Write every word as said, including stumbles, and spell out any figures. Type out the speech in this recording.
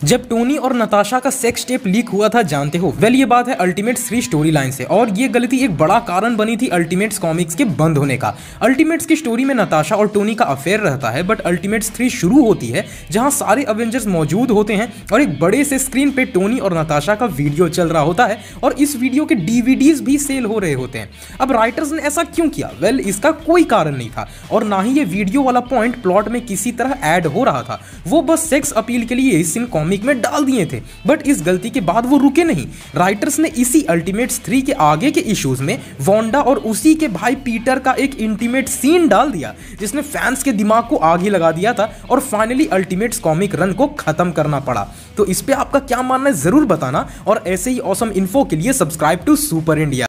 जब टोनी और नताशा का सेक्स टेप लीक हुआ था जानते हो, वेल ये बात है अल्टीमेट्स थ्री स्टोरी लाइन से, और ये गलती एक बड़ा कारण बनी थी अल्टीमेट्स कॉमिक्स के बंद होने का। अल्टीमेट्स की स्टोरी में नताशा और टोनी का अफेयर रहता है, बट अल्टीमेट्स थ्री शुरू होती है जहां सारे अवेंजर्स मौजूद होते हैं और एक बड़े से स्क्रीन पे टोनी और नताशा का वीडियो चल रहा होता है और इस वीडियो के डीवीडीज भी सेल हो रहे होते हैं। अब राइटर्स ने ऐसा क्यों किया? वेल well, इसका कोई कारण नहीं था और ना ही ये वीडियो वाला पॉइंट प्लॉट में किसी तरह ऐड हो रहा था, वो बस सेक्स अपील के लिए इस सीन कॉमिक में डाल दिए थे। बट इस गलती के बाद वो रुके नहीं। राइटर्स ने इसी अल्टीमेट्स थ्री के आगे के इश्यूज में वांडा और उसी के भाई पीटर का एक इंटीमेट सीन डाल दिया जिसने फैंस के दिमाग को आग ही लगा दिया था और फाइनली अल्टीमेट्स कॉमिक रन को खत्म करना पड़ा। तो इस पे आपका क्या मानना है जरूर बताना और ऐसे ही ऑसम इन्फो के लिए सब्सक्राइब टू सुपर इंडिया।